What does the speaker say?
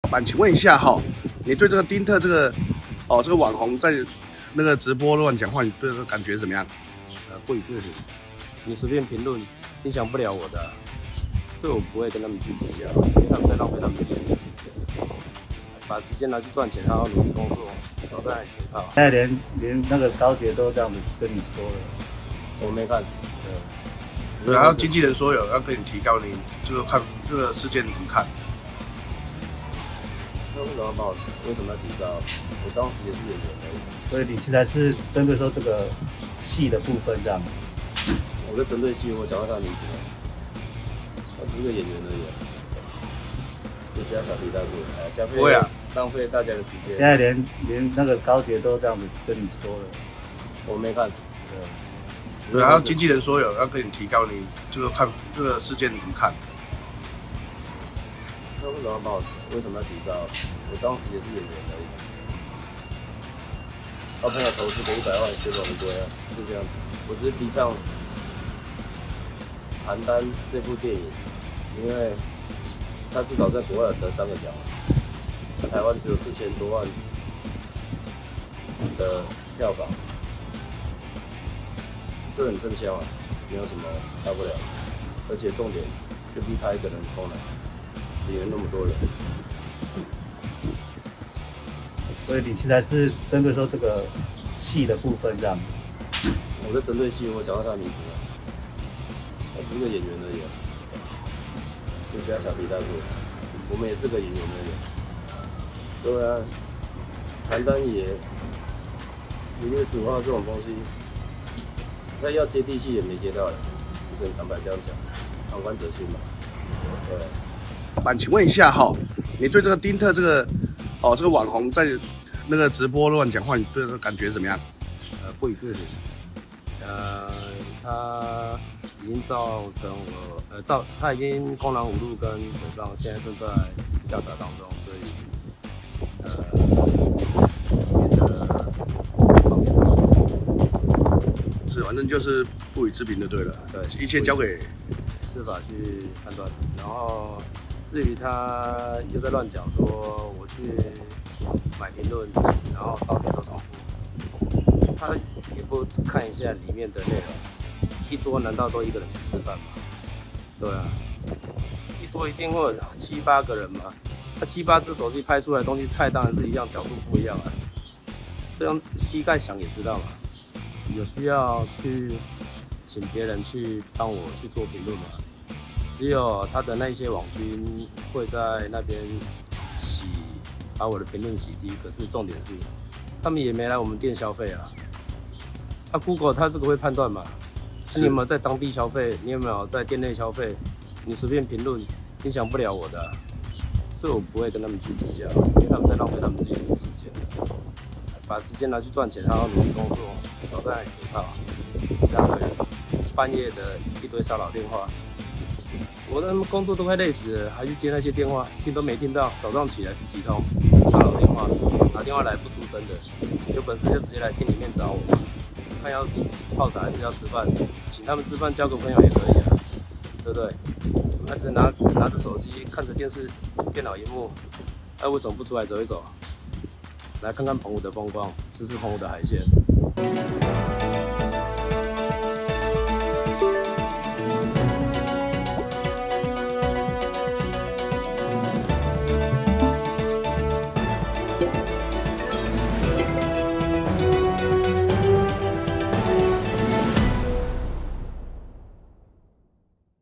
老板，请问一下哈，你对这个丁特这个这个网红在那个直播乱讲话，你对这个感觉怎么样？ 不予置评，你随便评论，影响不了我的，所以我不会跟他们去计较，因为他们在浪费他们自己的时间，把时间拿去赚钱，好好努力工作，少在嘴炮。 现在连那个高捷都这样子跟你说了， 我没看。 对，然后经纪人说要跟你提高，你这个看这个事件你怎么看？ 那为什么要报？为什么要提高？我当时也是演员而已。 所以你现在是针对说这个戏的部分这样。 我在针对戏，我讲到他的名字了，他只是个演员而已，就需要小题大做，消费浪费大家的时间。 现在连那个高捷都这样子跟你说了， 我没看。 对，然后经纪人说要跟你提高，你这个看这个事件你怎么看？ 那为什么要报？为什么要提高？我当时也是演员而已。他朋友投资给100万，结果很贵啊，就这样子。我只是提倡《邯郸》这部电影，因为他至少在国外得3个奖，台湾只有4000多万的票房，这很正向啊，没有什么大不了。而且重点就逼他一个人空了，演员那么多人。 所以你现在是针对说这个戏的部分这样。 我在针对戏，我讲到他的名字了，我只是个演员而已，就需要小题大做。我们也是个演员而已。对啊，邯郸也5月15号这种东西，他要接地气也没接到了，只能坦白这样讲，旁观者清嘛。对。 老板，请问一下哈，你对这个丁特这个这个网红在那个直播乱讲话，你对这个感觉怎么样？ 不予置评。他已经造成我他已经公然侮辱跟诽谤，现在正在调查当中，所以是，反正就是不予置评就对了。 对， 一切交给司法去判断。然后至于他又在乱讲说我去买评论，然后照片都重复，他也不看一下里面的内容。一桌难道都一个人去吃饭吗？对啊，一桌一定会有7、8个人嘛。那7、8只手机拍出来的东西，菜当然是一样，角度不一样啊。这样膝盖想也知道嘛。有需要去请别人去帮我去做评论嘛？只有他的那些网军会在那边把我的评论洗低。可是重点是，他们也没来我们店消费啊。Google 他这个会判断嘛？你有没有在当地消费？你有没有在店内消费？你随便评论，影响不了我的，所以我不会跟他们去计较，因为他们在浪费他们自己的时间，把时间拿去赚钱，好好努力工作，少在嘴炮，让人半夜的一堆骚扰电话，我的工作都快累死了，还去接那些电话，听都没听到。早上起来是几通骚扰电话，打电话来不出声的，有本事就直接来店里面找我。看要泡茶还是要吃饭，请他们吃饭交个朋友也可以啊，对不对？他只拿着手机看着电视电脑荧幕，为什么不出来走一走，来看看澎湖的风光，吃澎湖的海鲜？